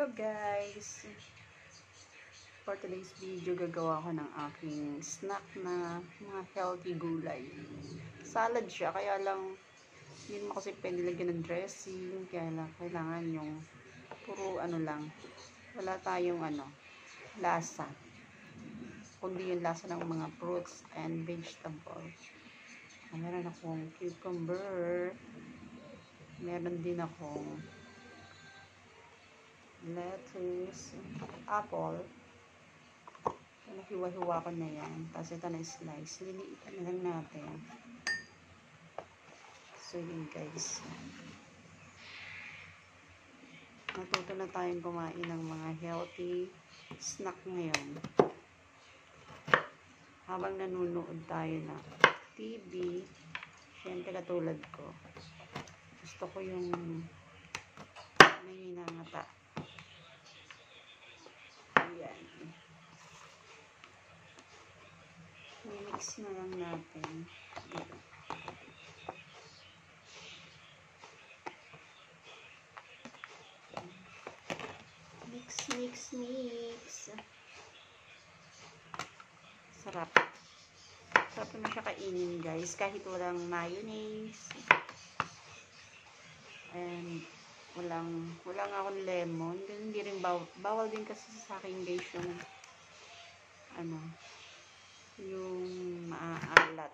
Hello guys! For today's video, gagawa ko ng aking snack na mga healthy gulay. Salad siya, kaya lang hindi mo kasi pwede lagyan ng dressing, kaya lang kailangan yung puro ano lang, wala tayong lasa, kundi yung lasa ng mga fruits and vegetables. Meron akong cucumber, meron din akong lettuce, apple. Hiwa-hiwa ko na yan. Tapos ito na slice. Liliitan na lang natin. So yun guys. Natuto na tayong kumain ng mga healthy snack ngayon. Habang nanonood tayo na TV, syempre katulad ko, gusto ko yung nanginangata. Ayan. I-mix na lang natin. Mix. Sarap. Sarap naman siya kainin guys. Kahit walang mayonnaise. And walang akong lemon. Hindi rin bawal din kasi sa akin guys yung maaalat,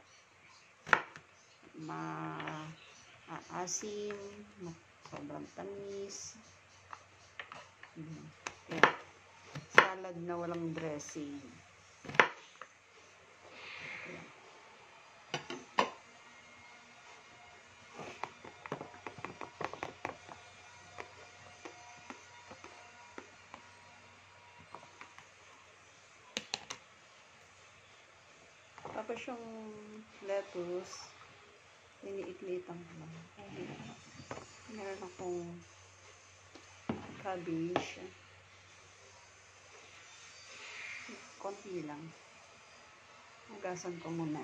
maasim, sobrang tamis. Yan. Salad na walang dressing. Tapos yung lettuce, liniit-liitan ko lang. Meron akong cabbage. Konti lang. Hugasan ko muna.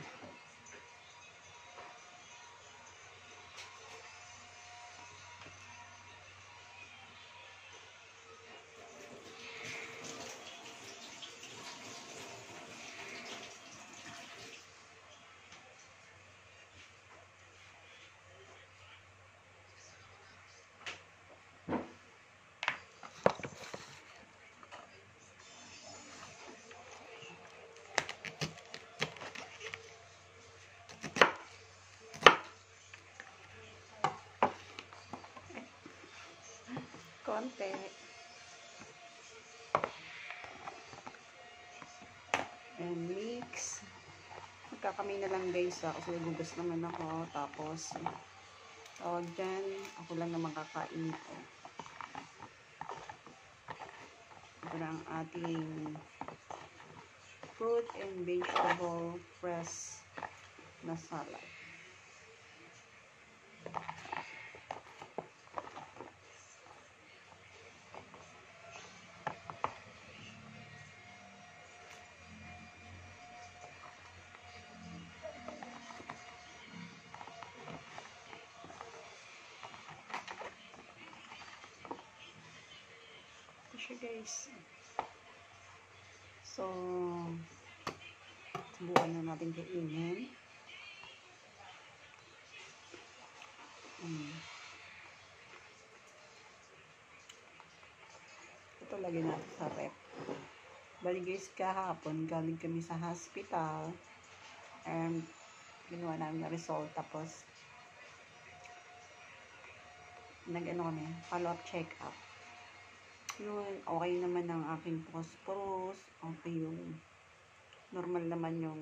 Konti. And mix. Magkakamay na lang guys kasi nagugas naman ako. Tapos, tawag dyan, ako lang naman kakain ko. Ito na ang ating fruit and vegetable fresh na salad. Guys, so subukan na natin kainin. Ito lagay natin sa rep. Bali guys, kahapon galing kami sa hospital and ginawa namin na result, tapos kami follow-up check-up. Yun, okay naman ang aking phosphorus, okay yung normal naman yung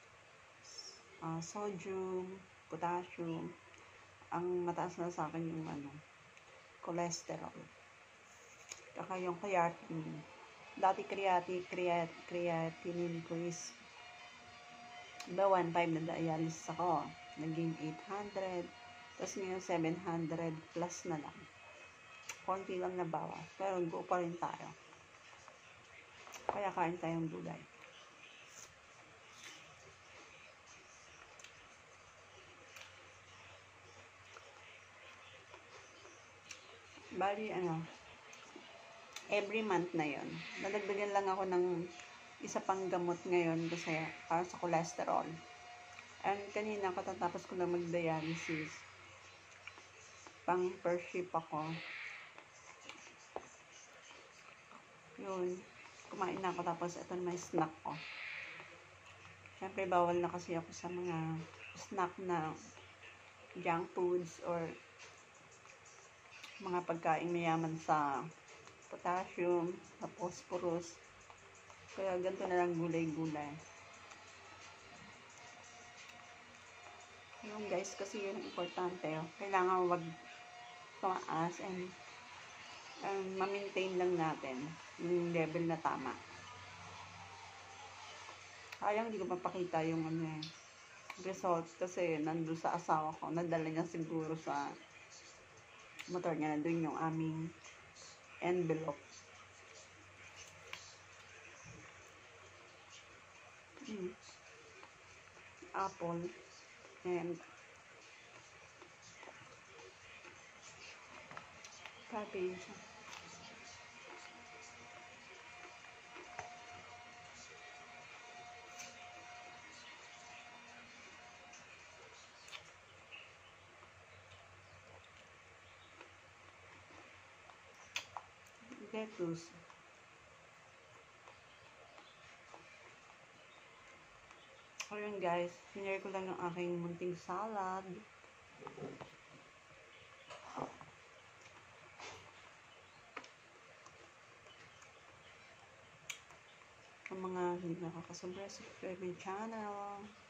sodium, potassium. Ang mataas na sa akin yung cholesterol. Kaka yung creatinine. Dati creatinine ko is 1.5 na dialysis ako. Naging 800. Tapos ngayon 700 plus na lang. Konti lang na bawas. Pero go pa rin tayo. Kaya kain tayong gulay. Bali, every month na yon. Nadagdagan lang ako ng isa pang gamot ngayon kasi para sa cholesterol. And kanina katatapos ko na mag-dialysis. Pang first shift ako. Yun. Kumain na ako tapos ito na may snack ko. Siyempre bawal na kasi ako sa mga snack na junk foods or mga pagkain mayaman sa potassium, sa phosphorus. Kaya ganito na lang gulay-gulay. Yun guys, kasi yun ang importante. Kailangan wag tumaas and ma-maintain lang natin yung level na tama. Sayang hindi ko mapakita yung result kasi nandun sa asawa ko. Nadala niya siguro sa motor niya. Nandun yung aming envelope. Apple and cabbage. Lettuce. Ayun guys, sinare ko lang yung aking munting salad. Ang mga hindi nakakasubscribe sa my channel.